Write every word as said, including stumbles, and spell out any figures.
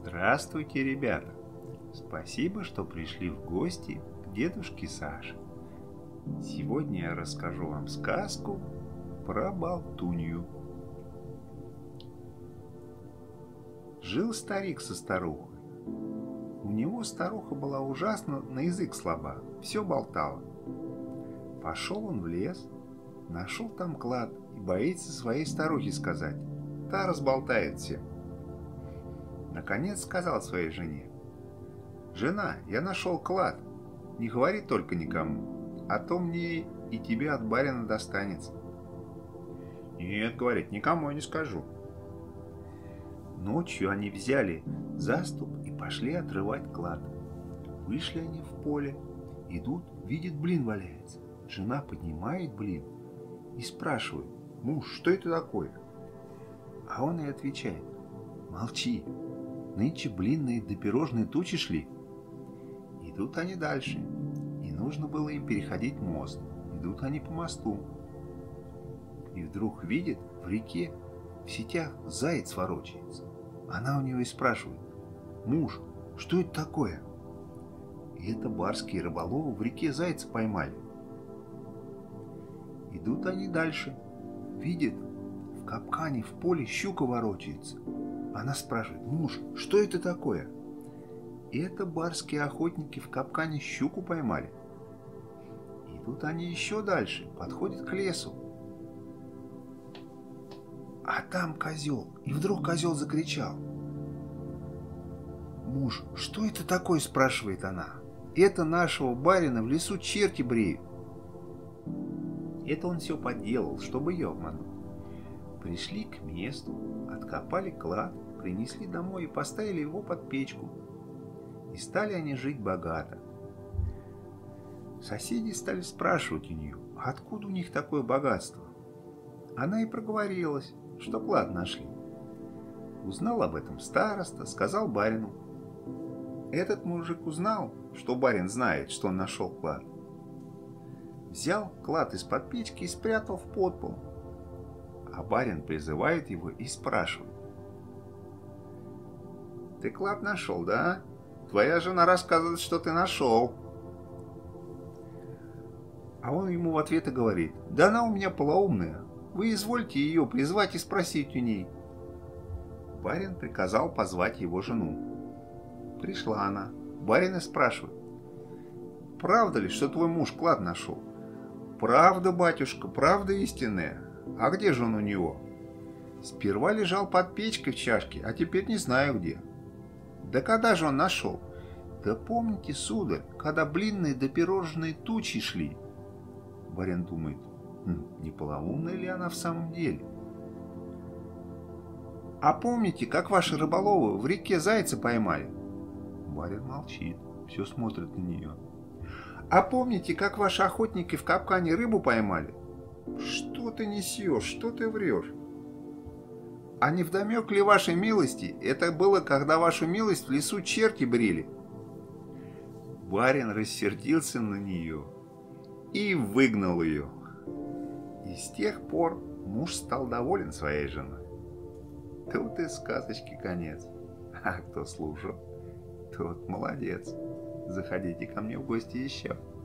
Здравствуйте, ребята! Спасибо, что пришли в гости к дедушке Саше. Сегодня я расскажу вам сказку про болтунью. Жил старик со старухой. У него старуха была ужасно на язык слаба, все болтала. Пошел он в лес, нашел там клад и боится своей старухе сказать. Та разболтает всем. Наконец сказал своей жене: «Жена, я нашел клад. Не говори только никому, а то мне и тебе от барина достанется». «Нет, — говорит, — никому я не скажу». Ночью они взяли заступ и пошли отрывать клад. Вышли они в поле, идут, видят, блин валяется. Жена поднимает блин и спрашивает: «Муж, что это такое?» А он и отвечает: «Молчи, нынче блинные да пирожные тучи шли». Идут они дальше, и нужно было им переходить мост. Идут они по мосту. И вдруг видит, в реке в сетях заяц ворочается. Она у него и спрашивает: «Муж, что это такое?» И это барские рыболовы в реке зайца поймали. Идут они дальше. Видят, в капкане в поле щука ворочается. Она спрашивает: «Муж, что это такое?» И это барские охотники в капкане щуку поймали. Идут они еще дальше, подходят к лесу. А там козел. И вдруг козел закричал. «Муж, что это такое?» — спрашивает она. «Это нашего барина в лесу черти бреют». Это он все подделал, чтобы ее обмануть. Пришли к месту, откопали клад, принесли домой и поставили его под печку. И стали они жить богато. Соседи стали спрашивать у нее, откуда у них такое богатство. Она и проговорилась, что клад нашли. Узнал об этом староста, сказал барину. Этот мужик узнал, что барин знает, что он нашел клад. Взял клад из-под печки и спрятал в подпол. А барин призывает его и спрашивает: «Ты клад нашел, да? Твоя жена рассказывает, что ты нашел». А он ему в ответ и говорит: «Да она у меня полоумная. Вы извольте ее призвать и спросить у ней». Барин приказал позвать его жену. Пришла она. Барин и спрашивает: «Правда ли, что твой муж клад нашел?» «Правда, батюшка, правда истинная. А где же он у него?» «Сперва лежал под печкой в чашке, а теперь не знаю где». «Да когда же он нашел?» «Да помните, сударь, когда блинные да пирожные тучи шли». Барин думает: хм, не полоумная ли она в самом деле? «А помните, как ваши рыболовы в реке зайца поймали?» Барин молчит, все смотрит на нее. «А помните, как ваши охотники в капкане рыбу поймали?» «Что ты несешь? Что ты врешь?» «А не вдомек ли вашей милости? Это было, когда вашу милость в лесу черти брили». Барин рассердился на нее и выгнал ее. И с тех пор муж стал доволен своей женой. Тут и сказочки конец. А кто слушал, тот молодец. Заходите ко мне в гости еще.